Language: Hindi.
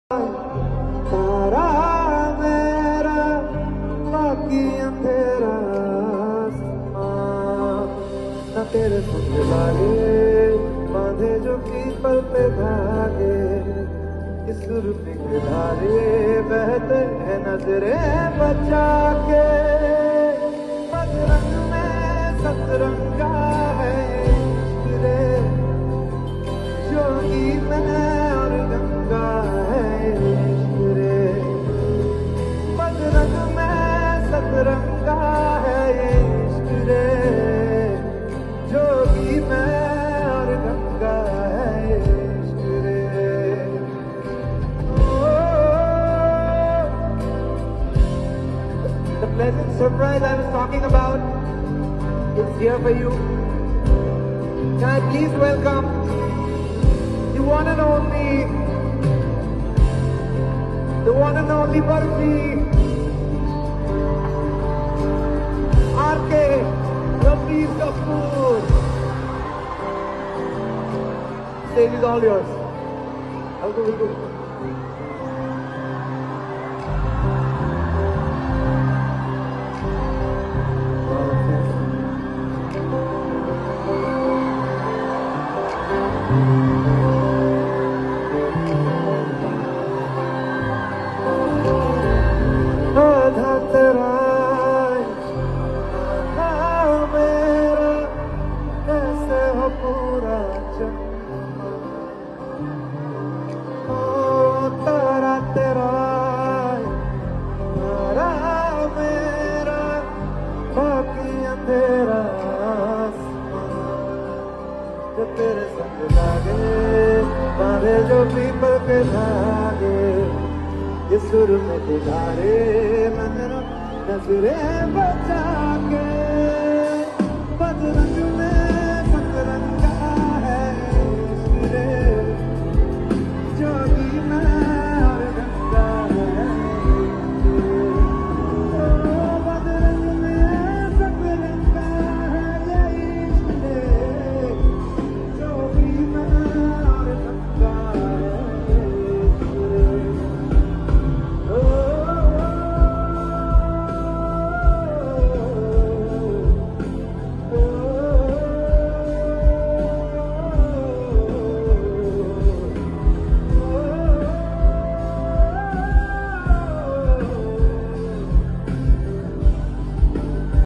तारा मेरा बाकी अंधेरा न तेरे संग लागे बांधे जो पीपल पे धागे इस सुर पे धारे बहते हैं नजरे बचा के बदरंग में सतरंगा है तेरे जोगी मैं और गंगा है तेरे बदरंग में सतरंगा है तेरे जोगी मैं और गंगा है तेरे। The pleasant surprise I was talking about is here for you. Can I please welcome the one and only Barfi, R.K. Ranbir Kapoor. Stage is all yours. I'll go. आधा तेरा आधा मेरा कैसे हो पूरा चंदा ओ तारा तेरा तारा मेरा बाकी अंधेरा जो तेरे संग लागे बांधे जो पीपल के धागे इस सुर में गुजारे नजरे बचा के बदरंग में